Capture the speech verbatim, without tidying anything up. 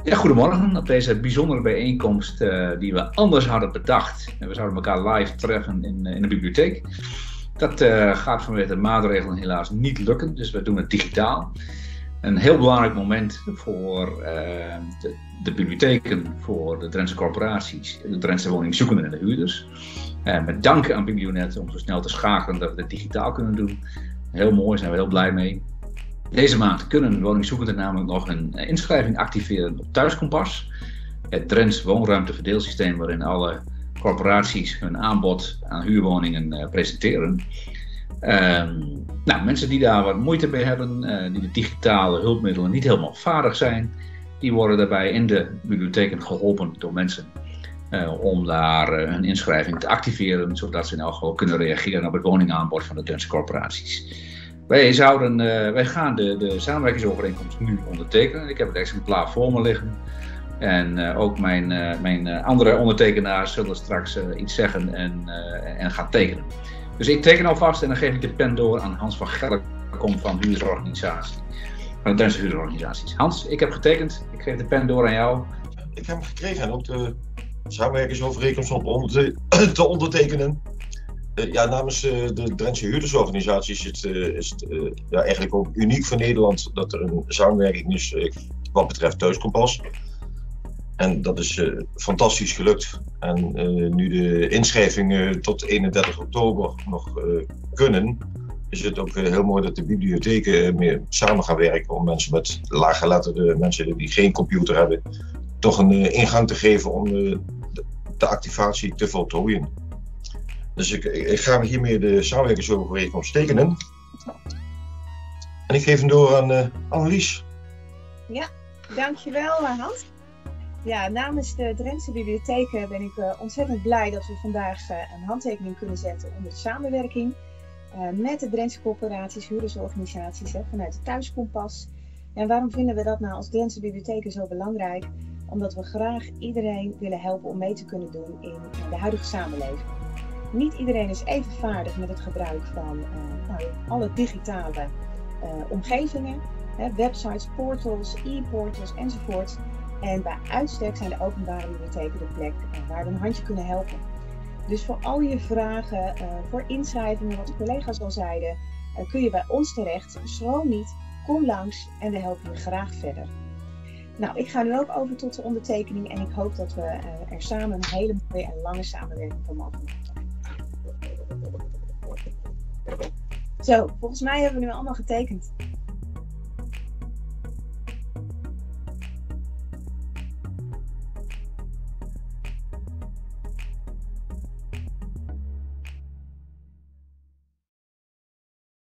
Ja, goedemorgen op deze bijzondere bijeenkomst uh, die we anders hadden bedacht. En we zouden elkaar live treffen in, in de bibliotheek. Dat uh, gaat vanwege de maatregelen helaas niet lukken, dus we doen het digitaal. Een heel belangrijk moment voor uh, de, de bibliotheken, voor de Drentse corporaties, de Drentse woningzoekenden en de huurders. Uh, met dank aan Biblionet om zo snel te schakelen dat we het digitaal kunnen doen. Heel mooi, daar zijn we heel blij mee. Deze maand kunnen woningzoekenden namelijk nog een inschrijving activeren op Thuiskompas. Het Drents woonruimteverdeelsysteem waarin alle corporaties hun aanbod aan huurwoningen uh, presenteren. Um, nou, mensen die daar wat moeite mee hebben, uh, die de digitale hulpmiddelen niet helemaal vaardig zijn, die worden daarbij in de bibliotheken geholpen door mensen uh, om daar uh, hun inschrijving te activeren, zodat ze in elk geval kunnen reageren op het woningaanbod van de Drentse corporaties. Wij, zouden, uh, wij gaan de, de samenwerkingsovereenkomst nu ondertekenen. Ik heb het exemplaar voor me liggen. En uh, ook mijn, uh, mijn uh, andere ondertekenaars zullen straks uh, iets zeggen en, uh, en gaan tekenen. Dus ik teken alvast en dan geef ik de pen door aan Hans van Gelkom van de huurdersorganisatie. Van de Drentse huurdersorganisaties. Hans, ik heb getekend. Ik geef de pen door aan jou. Ik heb hem gekregen en ook de samenwerkingsovereenkomst om onder te ondertekenen. Uh, ja, namens uh, de Drentse huurdersorganisaties is het, uh, is het uh, ja, eigenlijk ook uniek voor Nederland dat er een samenwerking is uh, wat betreft Thuiskompas. En dat is uh, fantastisch gelukt. En uh, nu de inschrijvingen tot eenendertig oktober nog uh, kunnen, is het ook uh, heel mooi dat de bibliotheken uh, meer samen gaan werken om mensen met laaggeletterde mensen die geen computer hebben, toch een uh, ingang te geven om uh, de, de activatie te voltooien. Dus ik, ik ga hiermee de samenwerkingsovereenkomst tekenen. En ik geef hem door aan uh, Annelies. Ja, dankjewel Hans. Ja, namens de Drentse bibliotheken ben ik uh, ontzettend blij dat we vandaag uh, een handtekening kunnen zetten onder de samenwerking uh, met de Drentse corporaties, huurdersorganisaties hè, vanuit de Thuiskompas. En waarom vinden we dat nou als Drentse bibliotheken zo belangrijk? Omdat we graag iedereen willen helpen om mee te kunnen doen in de huidige samenleving. Niet iedereen is even vaardig met het gebruik van uh, nou, alle digitale uh, omgevingen, hè, websites, portals, e-portals enzovoort. En bij uitstek zijn de openbare bibliotheken de plek uh, waar we een handje kunnen helpen. Dus voor al je vragen, uh, voor inschrijvingen, wat de collega's al zeiden, uh, kun je bij ons terecht. Schroom niet, kom langs en we helpen je graag verder. Nou, ik ga nu ook over tot de ondertekening en ik hoop dat we uh, er samen een hele mooie en lange samenwerking van mogen maken. Zo, volgens mij hebben we nu allemaal getekend.